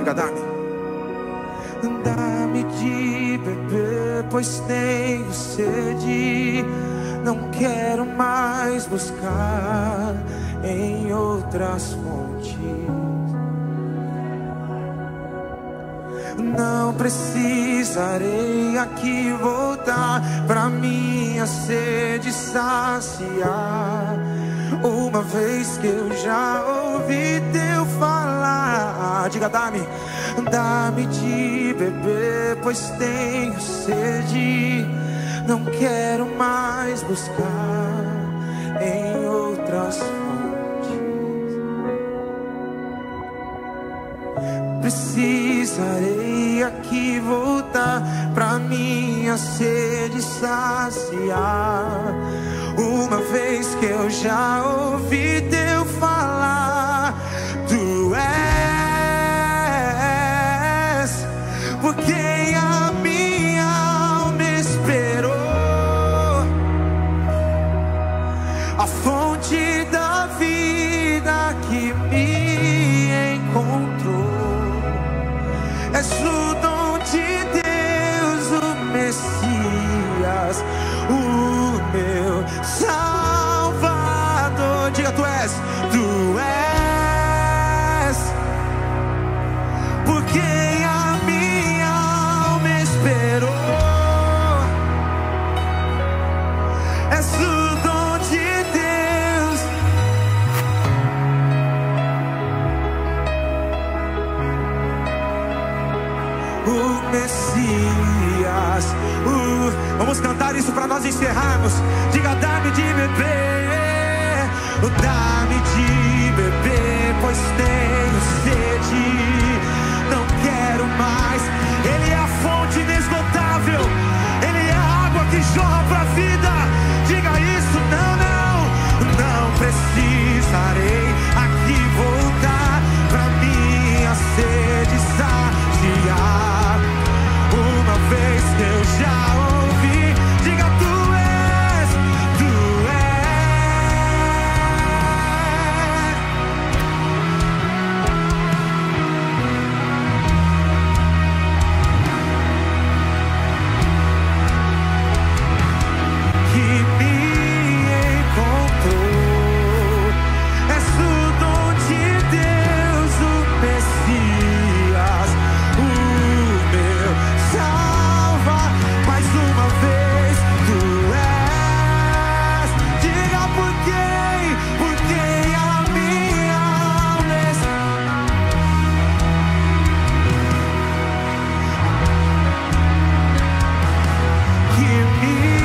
Diga, dá-me. Dá-me de beber, pois tenho sede. Não quero mais buscar em outras fontes. Não precisarei aqui voltar pra minha sede saciar, uma vez que eu já ouvi teu falar. Diga, dá-me, dá-me de beber, pois tenho sede. Não quero mais buscar em outras fontes. Precisarei aqui voltar pra minha sede saciar, uma vez que eu já ouvi teu falar. Tu és por quem a minha alma esperou, a fonte da vida que me encontrou. És o dom de Deus, o Messias, o meu Salvador. Diga, tu és por quem a minha alma esperou. És o dom de Deus. O Messias. Vamos cantar isso para nós encerrarmos. Diga, dá-me de beber, dá-me de beber, pois tenho sede. Não quero mais. Ele é a fonte inesgotável, Ele é a água que jorra para a vida. Diga isso, não precisarei aqui voltar pra minha sede saciar, uma vez que eu já ouvi. Diga, tu és. Que me encontrou. És o dom de Deus, o Messias, o meu salva. Mais uma vez, tu és. Diga por quem a minha alma que me